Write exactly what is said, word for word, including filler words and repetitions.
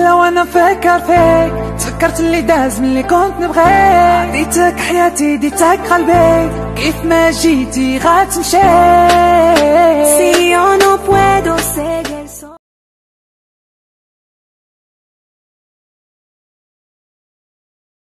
الليلة وانا فكر فيك، تفكرت اللي داز من اللي كنت نبغيك. ديتك حياتي ديتك قلبي، كيف ما جيتي غاتمشي.